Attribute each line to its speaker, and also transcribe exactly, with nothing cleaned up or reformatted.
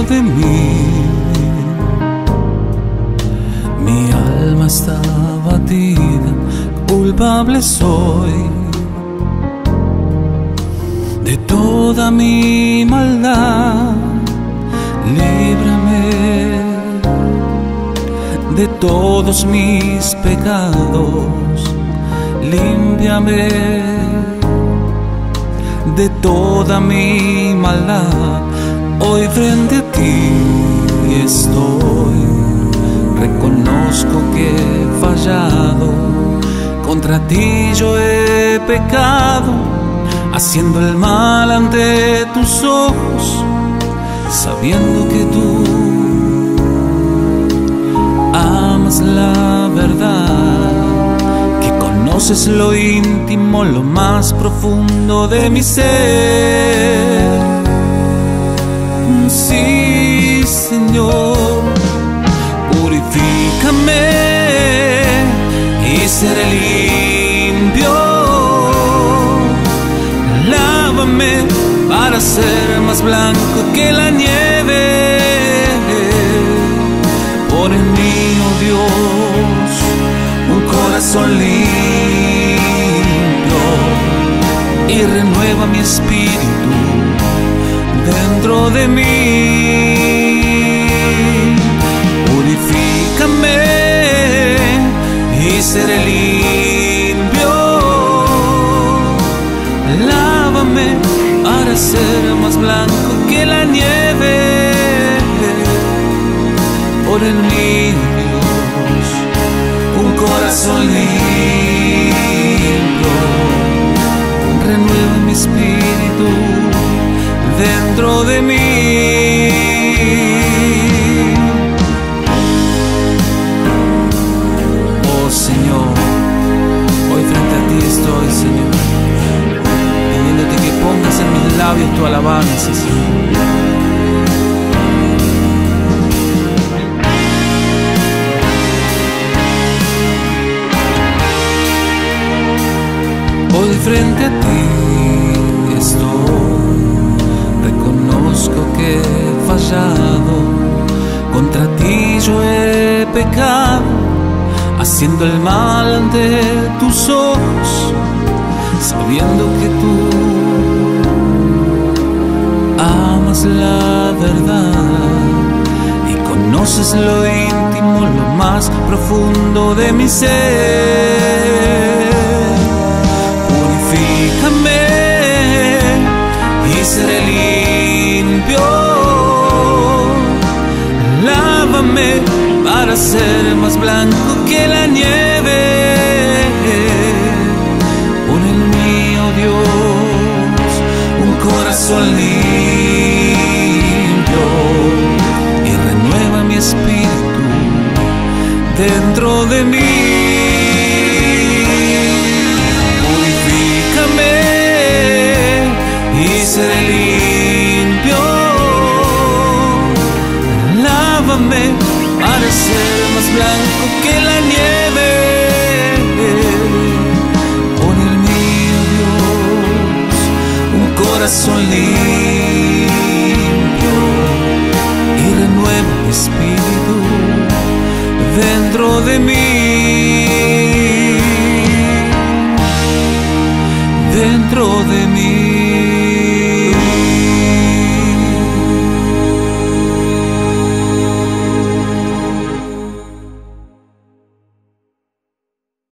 Speaker 1: de mí. Mi alma está abatida, culpable soy de toda mi maldad. Líbrame de todos mis pecados, límpiame de toda mi maldad. Hoy frente a ti estoy, reconozco que he fallado, contra ti yo he pecado, haciendo el mal ante tus ojos, sabiendo que tú amas la verdad, que conoces lo íntimo, lo más profundo de mi ser. Sí, Señor, purifícame y seré limpio. Lávame para ser más blanco que la nieve. Pon en mí, oh Dios, un corazón limpio y renueva mi espíritu dentro de mí. Purifícame y seré limpio. Lávame para ser más blanco que la nieve. Por en mí, Dios, un corazón limpio, renueva mi espíritu dentro de mí. Oh Señor, hoy frente a ti estoy, Señor, pidiéndote que pongas en mis labios tu alabanza, Señor. Hoy frente a ti estoy, reconozco que he fallado, contra ti yo he pecado, haciendo el mal ante tus ojos, sabiendo que tú amas la verdad y conoces lo íntimo, lo más profundo de mi ser. Purifícame y seré limpio. Lávame para ser más blanco que la nieve. Pon en mí, oh Dios, un corazón limpio y renueva mi espíritu dentro de mí. Y seré limpio. Lávame para ser más blanco que la nieve. Pon en mí, oh Dios, un corazón limpio y renueva mi espíritu dentro de mí. Dentro de mí.